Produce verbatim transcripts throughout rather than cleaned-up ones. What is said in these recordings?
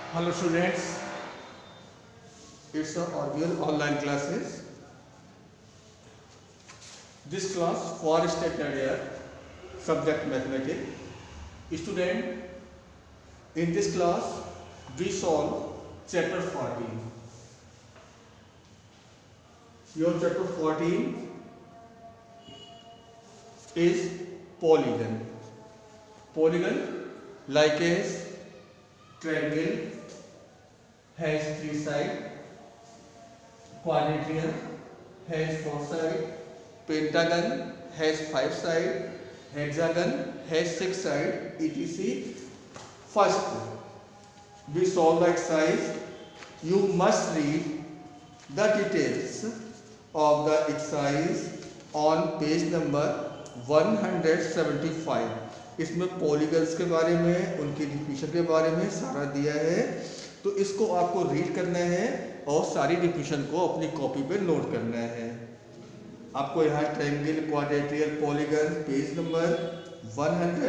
Hello students, it's a audio online classes. This class for standard year, subject mathematics. Student, in this class we solve chapter fourteen. Your chapter fourteen is polygon. Polygon like a triangle has three sides, quadrilateral has four sides, pentagon has five sides, hexagon has six sides, et cetera. First, we solve the exercise. You must read the details of the exercise on page number one seventy-five. इसमें polygons के बारे में, उनकी definition के बारे में सारा दिया है, तो इसको आपको रीड करना है और सारी डिफिनीशन को अपनी कॉपी पे नोट करना है। आपको यहाँ triangle, quadrilateral, polygon page number एक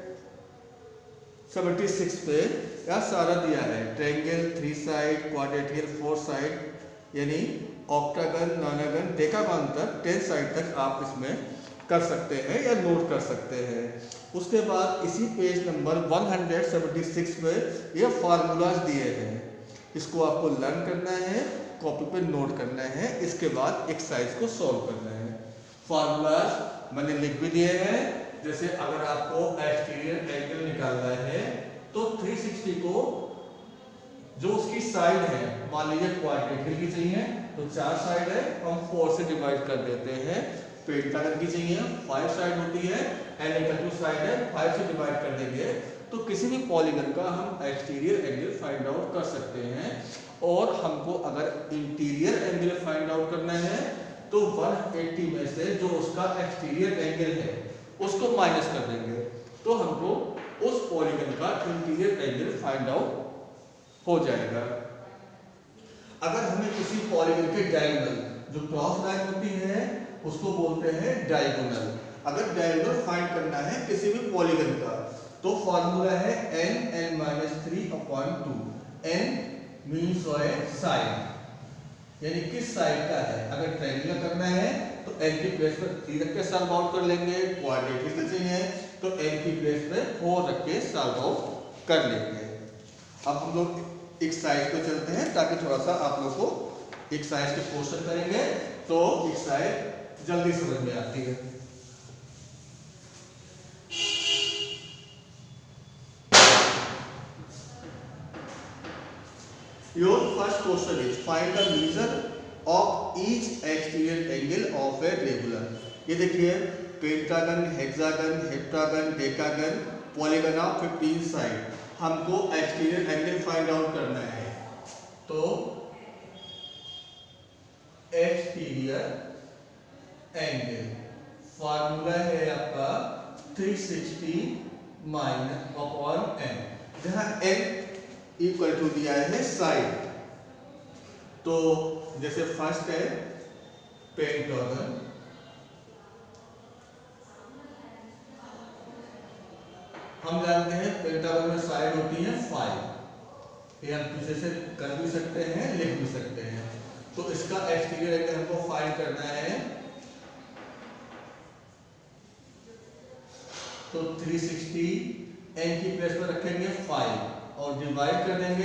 सौ छिहत्तर पे यह सारा दिया है। Triangle three side, quadrilateral four side, यानी ऑक्टागन, नॉनागन, डेकागन तक टेन साइड तक आप इसमें कर सकते हैं या नोट कर सकते हैं। उसके बाद इसी पेज नंबर एक सौ छिहत्तर में ये फार्मूलाज दिए हैं, इसको आपको लर्न करना है, कॉपी पे नोट करना है, इसके बाद एक्सरसाइज को सॉल्व करना है। फार्मूलाज मैंने लिख भी दिए हैं। जैसे अगर आपको एक्सटीरियर एंगल निकालना है तो तीन सौ साठ को जो उसकी साइड है, मान लीजिए क्वाड्रेटियल की चाहिए तो चार साइड है, हम फोर से डिवाइड कर देते हैं। पेंटागन की चाहिए फाइव साइड होती है, एन इक्वल टू साइड है, फाइव से डिवाइड कर देंगे तो किसी भी पॉलीगन का हम एक्सटीरियर एंगल फाइंड आउट कर सकते हैं। और हमको अगर इंटीरियर एंगल फाइंड आउट करना है तो एक सौ अस्सी में से जो उसका एक्सटीरियर एंगल है उसको माइनस कर देंगे, तो हमको उस पॉलीगन का इंटीरियर एंगल फाइंड आउट हो जाएगा। अगर हमें किसी पॉलीगन के डायगोनल, जो क्रॉस लाइन होती है उसको बोलते हैं डायगोनल, अगर डायगोनल फाइंड करना है किसी भी पॉलीगन का तो फॉर्मूला है n n minus three upon two. n means side, यानी किस साइड का है। अगर ट्रायंगल करना है तो n की प्लेस पर थ्री रख के सॉल्व आउट कर लेंगे, क्वाड्रेटिक का चाहिए तो n की प्लेस पे फोर रख के सॉल्व आउट कर लेंगे। अब हम लोग एक्सरसाइज पे चलते हैं ताकि थोड़ा सा आप लोग को एक्सरसाइज के क्वेश्चन करेंगे तो एक्सरसाइज जल्दी समझ में आती है। Your first question is find the measure of each exterior angle of a regular। ये देखिए pentagon, hexagon, heptagon, decagon, polygon of fifteen side, हमको एक्सटीरियर एंगल फाइंड आउट करना है। तो एक्सटीरियर एंगल फार्मूला है आपका तीन सौ साठ माइनस अपॉन एन, जहां एन इक्वल टू दिया है साइड। तो जैसे फर्स्ट है पेंटागन, हम जानते हैं पेंटागन में साइड होती है फाइव, ये हम पीछे से कर भी सकते हैं, लिख भी सकते हैं। तो इसका एक्सटीरियर एंगल हमको फाइंड करना है, तो तीन सौ साठ एन की प्लेस पर रखेंगे फाइव और डिवाइड कर देंगे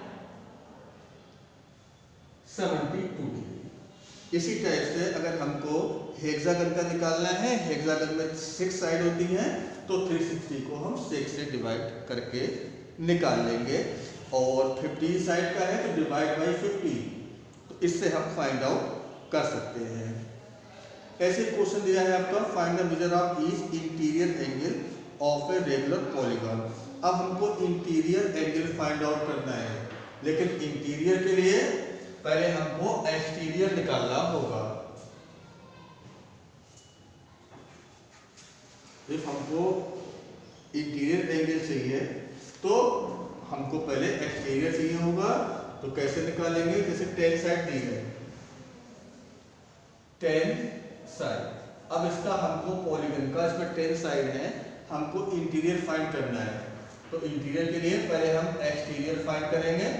बहत्तर। इसी टाइप से अगर हमको हेक्सागन का निकालना है, हेक्सागन में सिक्स साइड होती हैं तो तीन सौ साठ को हम सिक्स से डिवाइड करके निकाल लेंगे। और फिफ्टीन साइड का है तो डिवाइड बाई फिफ्टीन, तो इससे हम फाइंड आउट कर सकते हैं। ऐसे क्वेश्चन दिया है आपका find the measure of each interior angle of a regular polygon. अब हमको इंटीरियर एंगल फाइंड आउट करना है, लेकिन इंटीरियर के लिए पहले हमको एक्सटीरियर निकालना होगा। इफ हमको इंटीरियर एंगल चाहिए तो हमको पहले एक्सटीरियर चाहिए होगा, तो कैसे निकालेंगे। जैसे टेन साइड दी है, टेन साइड, अब इसका हमको पॉलीगन का, इसमें टेन साइड है, हमको इंटीरियर फाइंड करना है। तो इंटीरियर के लिए पहले हम एक्सटीरियर फाइंड करेंगे।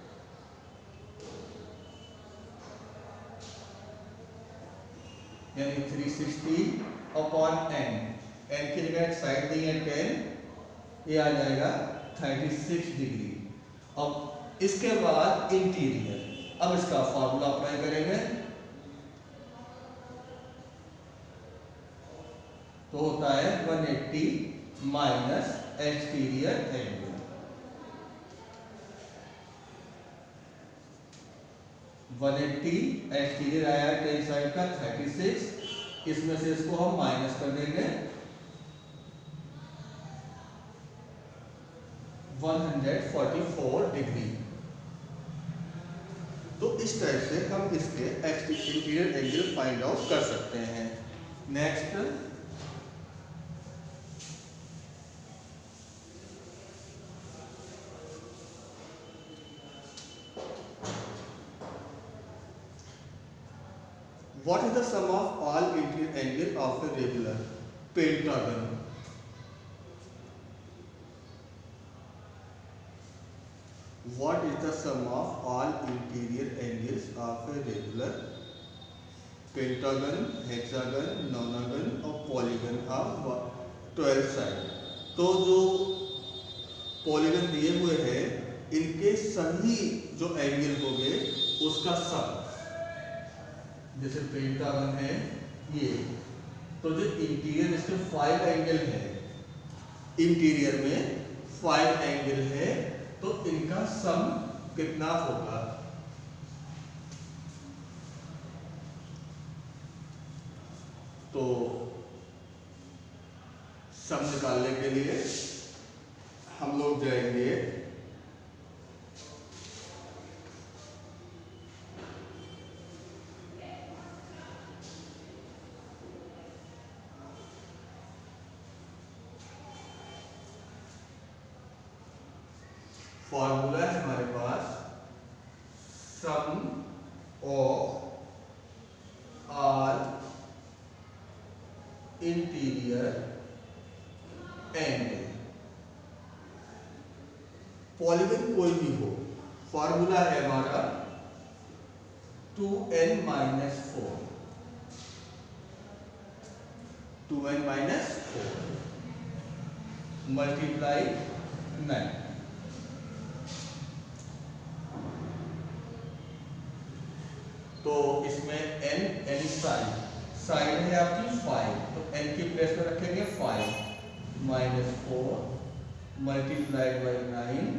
यानी three sixty upon n, n की जगह साइड दी है टेन, ये आ जाएगा थर्टी सिक्स डिग्री। अब इसके बाद इंटीरियर, अब इसका फॉर्मूला अप्लाई करेंगे तो होता है one eighty minus exterior angle. One eighty exterior आया टेन साइड का थर्टी सिक्स, इसमें से इसको हम माइनस कर देंगे वन फोर्टी फोर डिग्री। तो इस तरह से हम इसके इंटीरियर एंगल फाइंड आउट कर सकते हैं। Next, what is the sum of all interior angle of a regular pentagon? What is the sum of all interior angles of a regular pentagon, hexagon, nonagon और polygon of twelve side? तो जो polygon दिए हुए हैं इनके सभी जो angle होंगे उसका सम, जैसे पेंटागन है ये, तो जो इंटीरियर इसके फाइव एंगल है, इंटीरियर में फाइव एंगल है, तो इनका सम कितना होगा? तो सम निकालने के लिए हम लोग जाएंगे फॉर्मूला है हमारे पास, sum of all interior angle, polygon कोई भी हो, फॉर्मूला है हमारा two n minus four, two n minus four multiply nine. तो इसमें n n साइड साइड है आपकी फाइव, तो n की प्लेस पर रखेंगे five minus four multiplied by nine,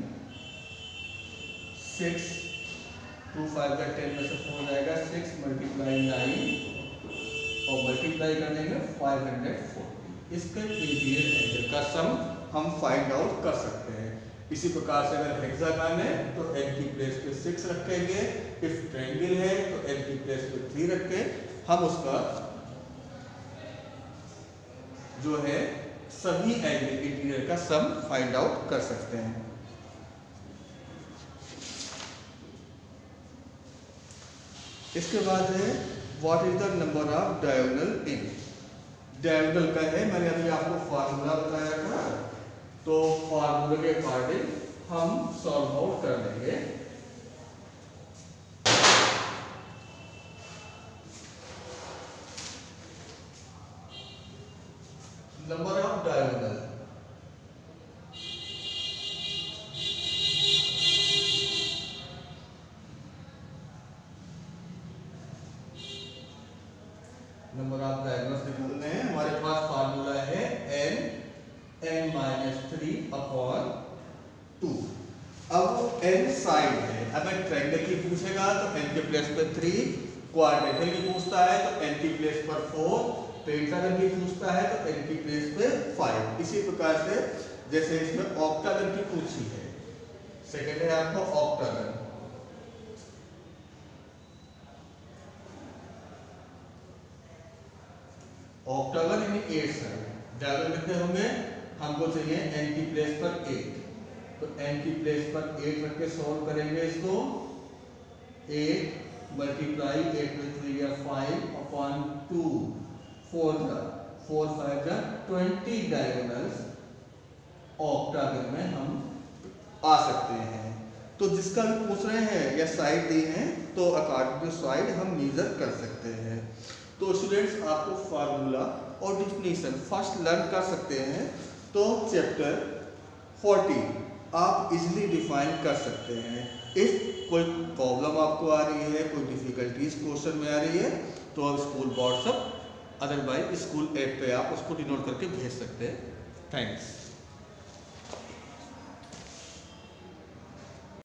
six, two five का टेन में से फोर जाएगा, सिक्स मल्टीप्लाई नाइन और मल्टीप्लाई कर देंगे फाइव हंड्रेड फोर्टी। इसके इंटीरियर एंगल का सम हम फाइंड आउट कर सकते हैं। इसी प्रकार से अगर हेक्सागन है तो n की प्लेस पे सिक्स रखेंगे, इफ ट्रायंगल है तो n की प्लेस पे थ्री रख के हम उसका जो है सभी एंगल इंटीरियर का सम फाइंड आउट कर सकते हैं। इसके बाद है what is the number of diagonal in, diagonal का है, मैंने अभी आपको फार्मूला बताया था, तो फार्मूले के अकॉर्डिंग हम सॉल्व आउट कर लेंगे। Number of diagonal, number of diagonals निकालने हैं। हमारे पास फार्मूला है n n minus three upon two. अब n साइड है, अब ट्रायंगल की पूछेगा तो n के प्लेस पर थ्री, क्वाड्रेगन की पूछता है तो n की प्लेस पर फोर, पेंटागन की पूछता है तो n की प्लेस पे फाइव। इसी प्रकार से जैसे इसमें ऑक्टागन की पूछी है, सेकंड है आपको ऑक्टागन, ऑक्टागन यानी एट साइड, डायगोनल कितने होंगे? हमको चाहिए n की प्लेस पर एट, तो n की प्लेस पर एट रख के सॉल्व करेंगे इसको। एट मल्टीप्लाई एट में थ्री या फाइव अपॉन टू, फोर का फोर फाइव का ट्वेंटी डायगोनल्स ऑक्टागन में हम आ सकते हैं। तो जिसका भी पूछ रहे हैं या साइड दी हैं तो अकॉर्डिंग टू साइड हम मेजर कर सकते हैं। तो स्टूडेंट्स आपको फार्मूला और डिफिनीशन फर्स्ट लर्न कर सकते हैं। तो चैप्टर चालीस आप इजीली डिफाइन कर सकते हैं। इफ कोई प्रॉब्लम आपको आ रही है, कोई डिफिकल्टीज क्वेश्चन में आ रही है तो आप school WhatsApp otherwise school app पे आप उसको डिनोट करके भेज सकते हैं। थैंक्स।